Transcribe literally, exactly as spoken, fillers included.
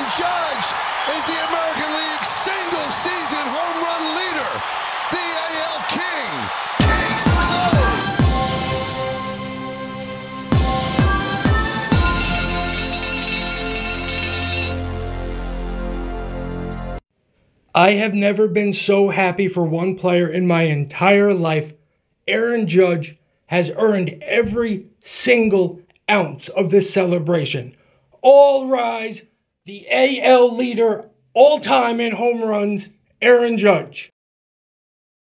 Judge is the American League single-season home run leader, the A L King, Case closed. I have never been so happy for one player in my entire life. Aaron Judge has earned every single ounce of this celebration. All rise, the A L leader all time in home runs, Aaron Judge.